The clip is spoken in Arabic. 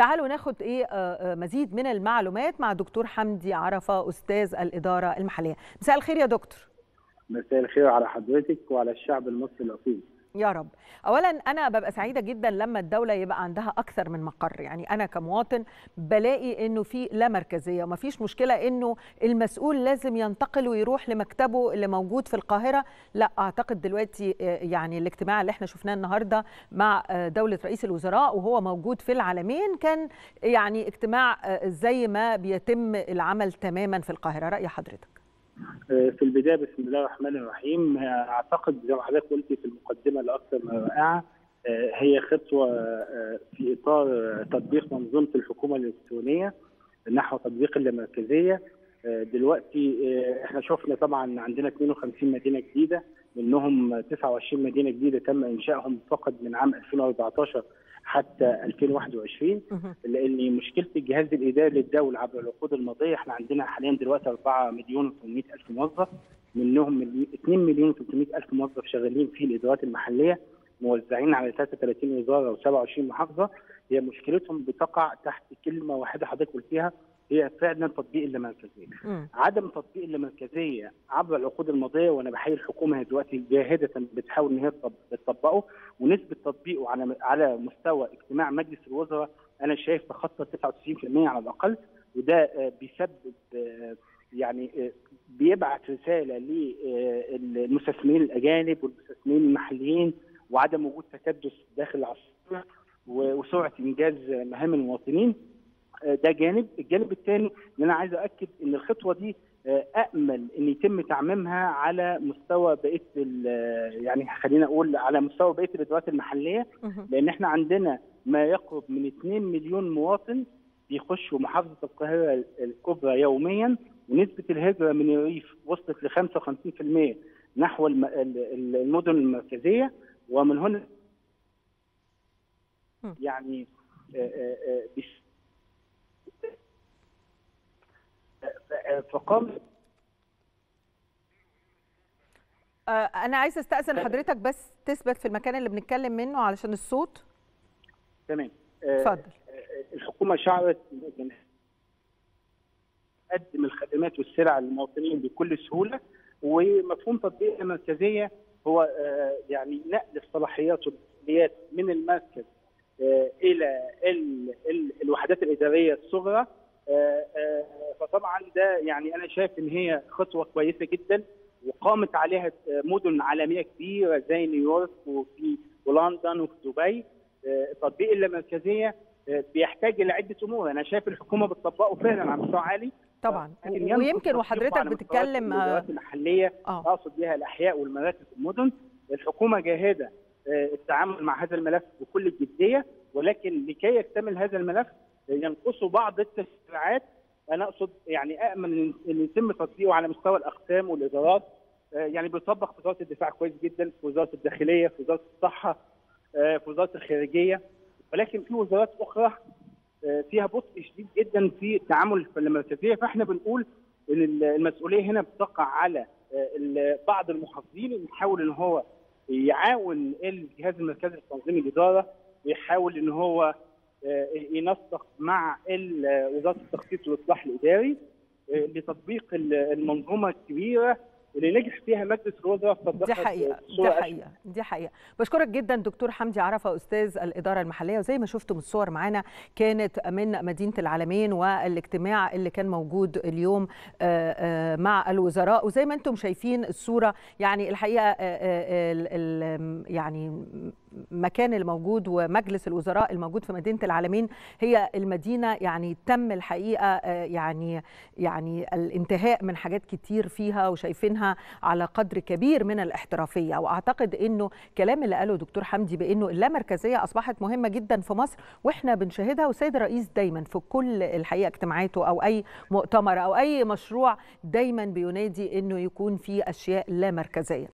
تعالوا ناخد مزيد من المعلومات مع دكتور حمدي عرفة أستاذ الإدارة المحلية. مساء الخير يا دكتور. مساء الخير على حضرتك وعلى الشعب المصري الأصيل. يا رب. أولا أنا ببقى سعيدة جدا لما الدولة يبقى عندها أكثر من مقر، يعني أنا كمواطن بلاقي إنه في لا مركزية وما فيش مشكلة إنه المسؤول لازم ينتقل ويروح لمكتبه اللي موجود في القاهرة. لا أعتقد دلوقتي يعني الاجتماع اللي احنا شفناه النهاردة مع دولة رئيس الوزراء وهو موجود في العالمين كان يعني اجتماع زي ما بيتم العمل تماما في القاهرة. رأي حضرتك؟ في البدايه بسم الله الرحمن الرحيم، اعتقد زي ما حضرتك قلتي في المقدمه الاكثر من رائعه، هي خطوه في اطار تطبيق منظومه الحكومه الالكترونيه نحو تطبيق اللامركزيه. دلوقتي احنا شفنا طبعا عندنا 52 مدينه جديده، منهم 29 مدينه جديده تم انشائهم فقط من عام 2014 حتى 2021، لان مشكله الجهاز الاداري للدوله عبر العقود الماضيه، احنا عندنا حاليا دلوقتي 4 مليون و800 الف موظف، منهم 2 مليون و300 الف موظف شغالين في الادارات المحليه موزعين على 33 وزاره و27 محافظه. هي مشكلتهم بتقع تحت كلمه واحده حضرتك قلتيها، هي فعلا تطبيق اللامركزيه. عدم تطبيق اللامركزيه عبر العقود الماضيه، وانا بحيي الحكومه دلوقتي جاهده بتحاول ان هي تطبقه، ونسبه تطبيقه على مستوى اجتماع مجلس الوزراء انا شايف تخطى 99% على الاقل، وده بيسبب يعني بيبعت رساله للمستثمرين الاجانب والمستثمرين المحليين وعدم وجود تكدس داخل العاصمه وسرعه انجاز مهام المواطنين. ده جانب. الجانب الثاني ان انا عايز اؤكد ان الخطوه دي امل ان يتم تعميمها على مستوى بقيه يعني خلينا اقول على مستوى بقيه الادارات المحليه، لان احنا عندنا ما يقرب من 2 مليون مواطن بيخشوا محافظه القاهره الكبرى يوميا، ونسبه الهجره من الريف وصلت ل 55% نحو المدن المركزيه، ومن هنا يعني فقام. أنا عايز أستأذن حضرتك بس تثبت في المكان اللي بنتكلم منه علشان الصوت. تمام. اتفضل. الحكومة شعرت إن تقدم الخدمات والسلع للمواطنين بكل سهولة، ومفهوم تطبيق المركزية هو يعني نقل الصلاحيات والمسؤوليات من المركز إلى الوحدات الإدارية الصغرى. فطبعا ده يعني انا شايف ان هي خطوه كويسه جدا، وقامت عليها مدن عالميه كبيره زي نيويورك ولندن وفي دبي. تطبيق اللامركزيه بيحتاج الى عده امور، انا شايف الحكومه بتطبقه فعلا على مستوى عالي طبعا، ويمكن وحضرتك بتتكلم الادارات المحليه اقصد بها الاحياء والمراكز المدن. الحكومه جاهده التعامل مع هذا الملف بكل الجديه، ولكن لكي يكتمل هذا الملف ينقصوا بعض التشريعات. انا اقصد يعني امن ان يتم تطبيقه على مستوى الاقسام والادارات. يعني بيطبق في وزاره الدفاع كويس جدا، في وزاره الداخليه، في وزاره الصحه، في وزاره الخارجيه، ولكن في وزارات اخرى فيها بطء شديد جدا في التعامل في المركزيه. فاحنا بنقول ان المسؤوليه هنا بتقع على بعض المحافظين، يحاول ان هو يعاون الجهاز المركزي لتنظيم الاداره، ويحاول ان هو ينسق مع وزاره التخطيط والاصلاح الاداري لتطبيق المنظومه الكبيره اللي نجح فيها مجلس الوزراء في تطبيقها. دي حقيقه. بشكرك جدا دكتور حمدي عرفة استاذ الاداره المحليه، وزي ما شفتم الصور معانا كانت من مدينه العالمين والاجتماع اللي كان موجود اليوم مع الوزراء، وزي ما انتم شايفين الصوره يعني الحقيقه يعني المكان الموجود ومجلس الوزراء الموجود في مدينه العالمين هي المدينه يعني تم الحقيقه يعني الانتهاء من حاجات كتير فيها، وشايفينها على قدر كبير من الاحترافيه. واعتقد انه كلام اللي قاله دكتور حمدي بانه اللامركزيه اصبحت مهمه جدا في مصر، واحنا بنشاهدها، والسيد الرئيس دايما في كل الحقيقه اجتماعاته او اي مؤتمر او اي مشروع دايما بينادي انه يكون في اشياء لا مركزيه.